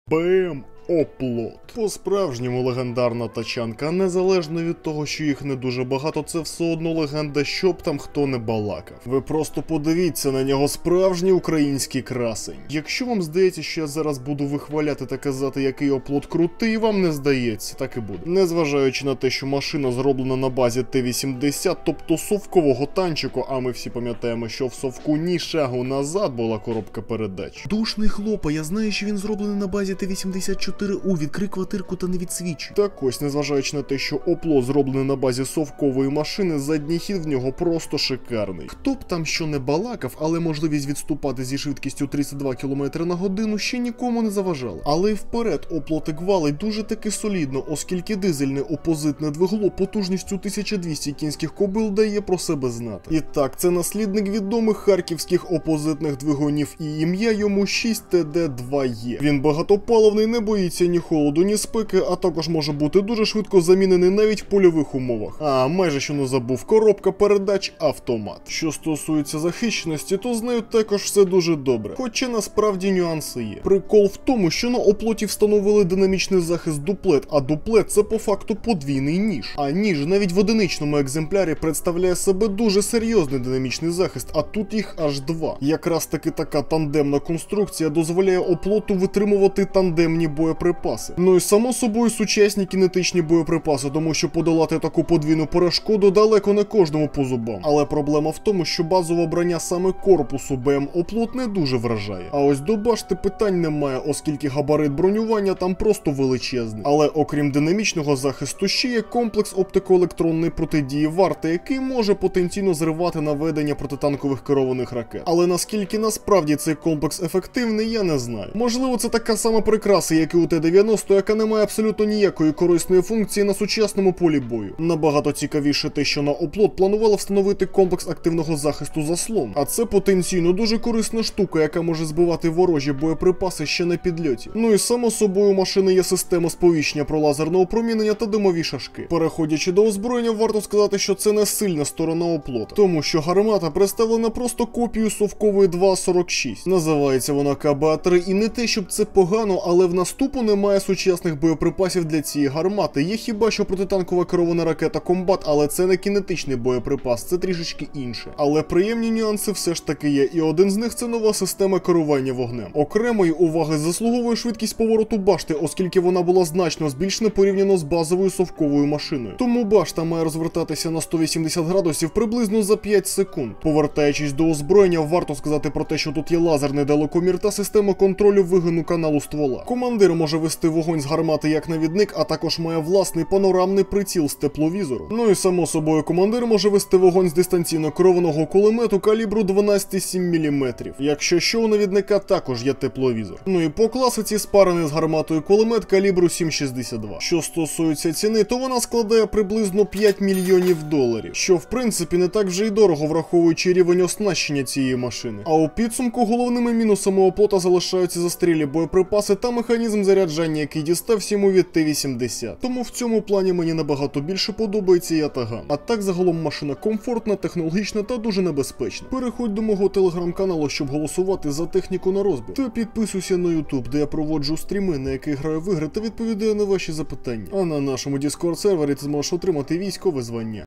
БМ Оплот. По-справжньому легендарна тачанка, незалежно від того, що їх не дуже багато, це все одно легенда, щоб там хто не балакав. Ви просто подивіться на нього, справжній український красень. Якщо вам здається, що я зараз буду вихваляти та казати, який Оплот крутий, вам не здається, так і буде. Незважаючи на те, що машина зроблена на базі Т-80, тобто совкового танчику, а ми всі пам'ятаємо, що в совку ні шагу назад була коробка передач. Душний хлопа, я знаю, що він зроблений на базі Т-84У, відкрий квартирку та не відсвічуй. Так ось, незважаючи на те, що Оплот зроблений на базі совкової машини, задній хід в нього просто шикарний. Хто б там що не балакав, але можливість відступати зі швидкістю 32 км на годину ще нікому не заважала. Але й вперед Оплотик валить дуже таки солідно, оскільки дизельне опозитне двигло потужністю 1200 кінських кобил дає про себе знати. І так, це наслідник відомих харківських опозитних двигунів і ім'я йому 6TD2E. Він багатопаливний, не боїться ні холоду, ні спеки, а також може бути дуже швидко замінений навіть в польових умовах. А майже що не забув, коробка передач автомат. Що стосується захищеності, то з нею також все дуже добре. Хоча насправді нюанси є. Прикол в тому, що на Оплоті встановили динамічний захист дуплет, а дуплет це по факту подвійний ніж. А ніж навіть в одиничному екземплярі представляє себе дуже серйозний динамічний захист, а тут їх аж два. Якраз таки така тандемна конструкція дозволяє Оплоту витримувати тандемні боєприпаси. Ну і само собою сучасні кінетичні боєприпаси, тому що подолати таку подвійну перешкоду далеко не кожному по зубам. Але проблема в тому, що базове броня саме корпусу БМ Оплот не дуже вражає. А ось до башти питань немає, оскільки габарит бронювання там просто величезний. Але окрім динамічного захисту, ще є комплекс оптико-електронної протидії варти, який може потенційно зривати наведення протитанкових керованих ракет. Але наскільки насправді цей комплекс ефективний, я не знаю. Можливо, це така сама прикраса, як і у Т-90, яка не має абсолютно ніякої корисної функції на сучасному полі бою. Набагато цікавіше те, що на Оплот планували встановити комплекс активного захисту заслон. А це потенційно дуже корисна штука, яка може збивати ворожі боєприпаси ще на підльоті. Ну і само собою у машини є система сповіщення про лазерне опромінення та димові шашки. Переходячи до озброєння, варто сказати, що це не сильна сторона Оплота, тому що гармата представлена просто копією совкової 2.46. Називається вона КБА-3, і не те, щоб це погано, але в наступу немає сучасних боєприпасів для цієї гармати. Є хіба що протитанкова керована ракета Комбат, але це не кінетичний боєприпас, це трішечки інше. Але приємні нюанси все ж таки є, і один з них це нова система керування вогнем. Окремої уваги заслуговує швидкість повороту башти, оскільки вона була значно збільшена порівняно з базовою совковою машиною. Тому башта має розвертатися на 180 градусів приблизно за 5 секунд. Повертаючись до озброєння, варто сказати про те, що тут є лазерний далекомір та система контролю вигину каналу ствола. Командир може вести вогонь з гармати як навідник, а також має власний панорамний приціл з тепловізором. Ну і само собою командир може вести вогонь з дистанційно керованого кулемету калібру 12,7 мм. Якщо що, у навідника також є тепловізор. Ну і по класиці спарений з гарматою кулемет калібру 7,62. Що стосується ціни, то вона складає приблизно 5 мільйонів доларів, що в принципі не так вже й дорого, враховуючи рівень оснащення цієї машини. А у підсумку головними мінусами Оплота залишаються застрілі боєприпаси та механізм заряджання, який дістався йому від Т-80. Тому в цьому плані мені набагато більше подобається Ятаган. А так загалом машина комфортна, технологічна та дуже небезпечна. Переходь до мого телеграм-каналу, щоб голосувати за техніку на розбір. Та підписуйся на YouTube, де я проводжу стріми, на яких граю в ігри та відповідаю на ваші запитання. А на нашому Discord сервері ти зможеш отримати військове звання.